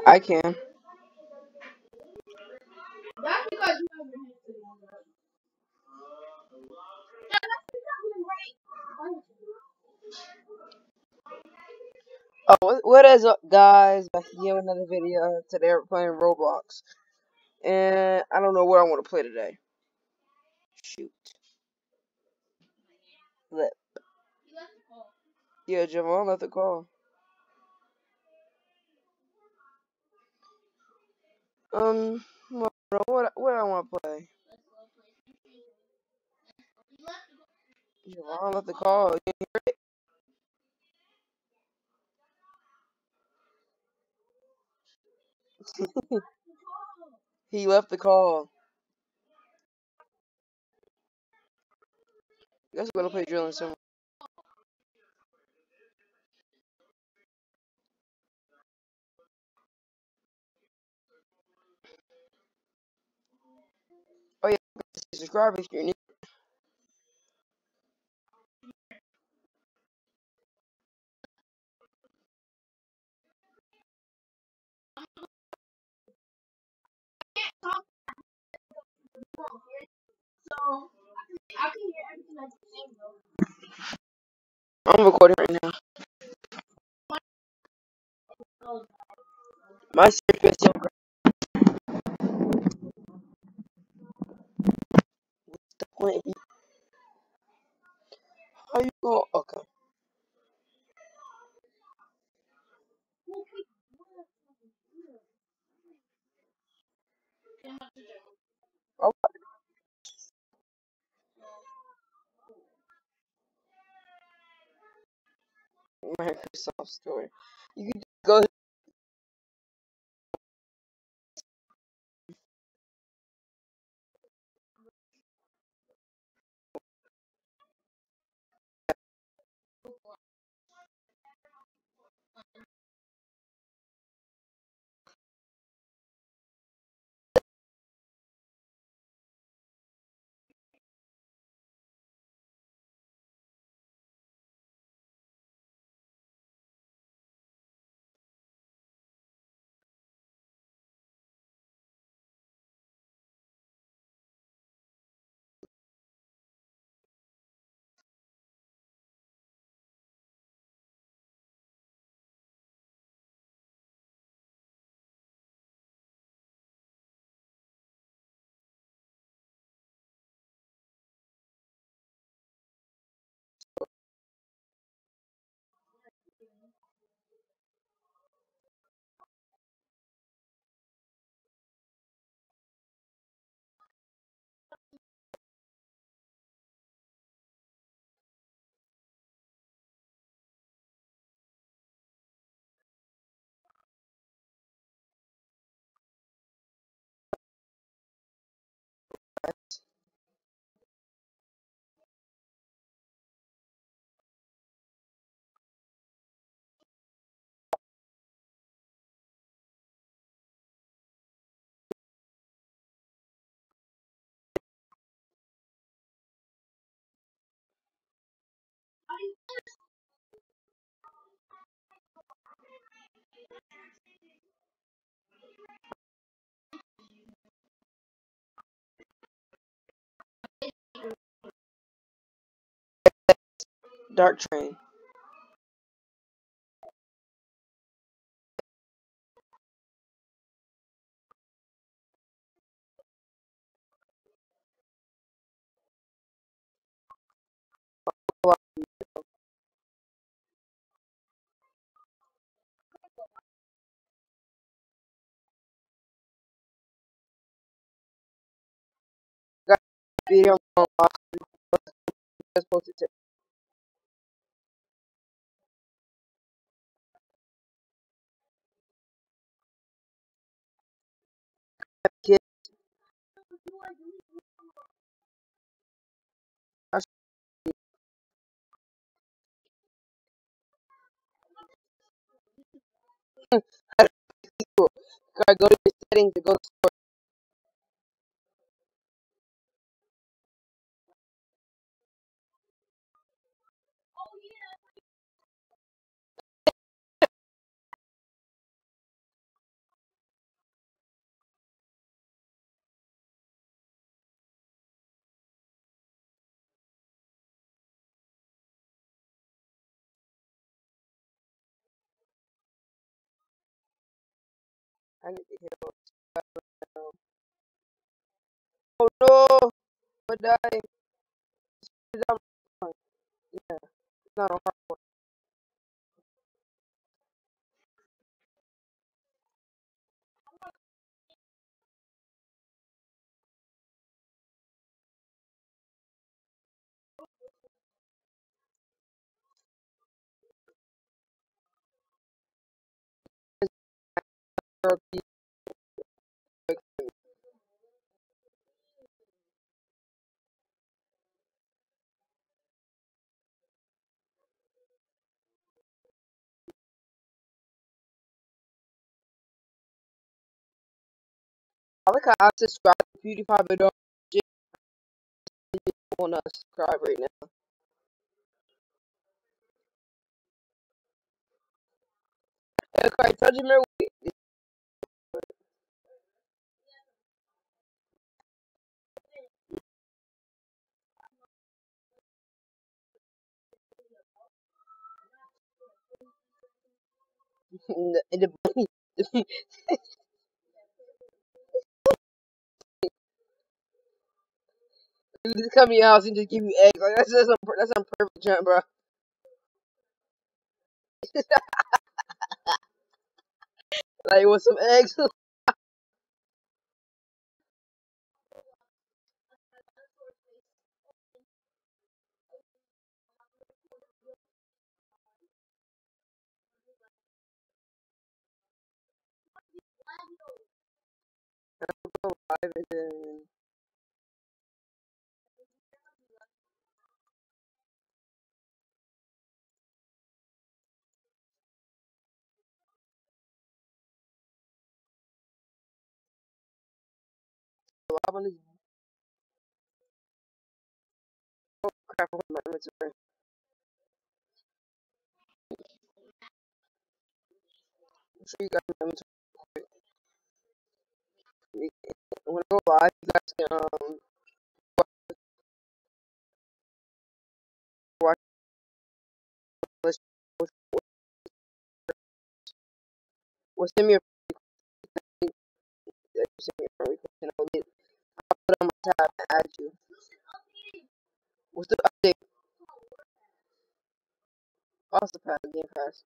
I can. Oh, what is up, guys? Back again with another video. Today we're playing Roblox, and I don't know what I want to play today. Shoot, Let yeah, Javon left the call. What I want to play? Javon left the call. He left the call. I guess we're gonna play Drilling Sim. Oh yeah, subscribe if you're new. I'm recording right now. My serious so great. The point. How you going? Okay. Oh, Microsoft Store. You can just go. Dark Train. Got a video on just posted to kids. I gotta go to the settings to go to I need to heal. Oh no! I died. Yeah, it's not on hardcore. I like how I subscribe to PewDiePie, but don't just want to subscribe right now. Okay, I told you, remember, in the you just come to your house and just give you eggs. Like that's some perfect jump, bro. Like with some eggs. Live and then live on this crap with my inventory. I'm sure you guys my inventory. When I go live, you guys can watch listen. Well, send me a send me a friend request and I'll put it on my tab and add you. What's the update? Also pass game pass.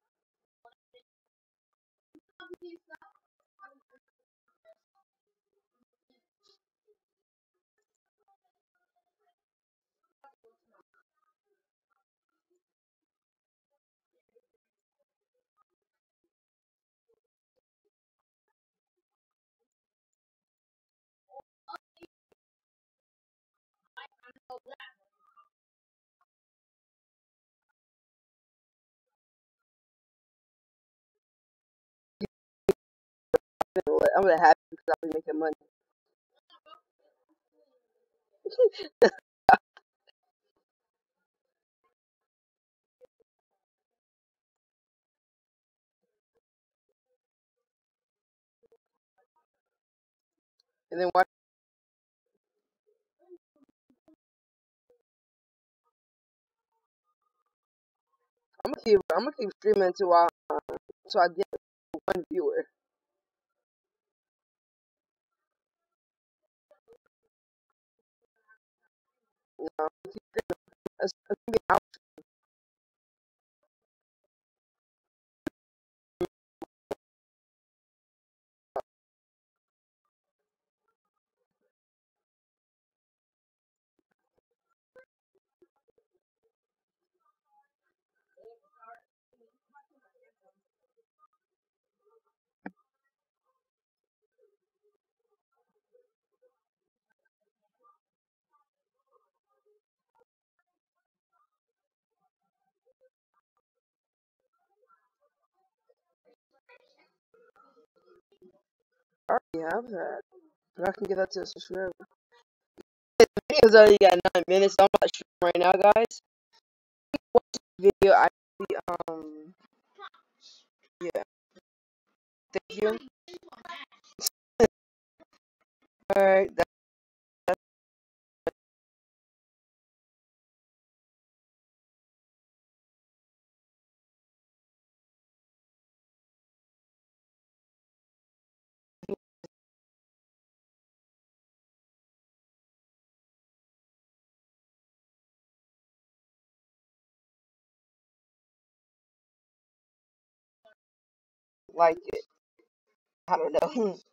I'm gonna have because I'll be making money. And then watch. I'm gonna keep streaming until I get one viewer. You know, it's gonna be out. I already have that. But I can get that to a subscriber. The video's only got 9 minutes, so I'm not streaming right now, guys. Watch the video. Yeah. Thank you. Alright. like it. I don't know.